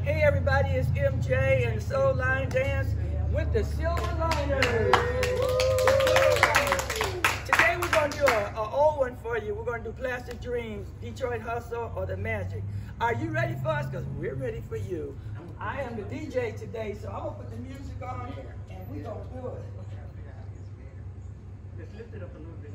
Hey everybody, it's MJ and the Soul Line Dance with the Silver Liners. Today we're going to do an old one for you. We're going to do Plastic Dreams, Detroit Hustle, or The Magic. Are you ready for us? Because we're ready for you. I am the DJ today, so I'm going to put the music on here and we're going to do it. Just lift it up a little bit.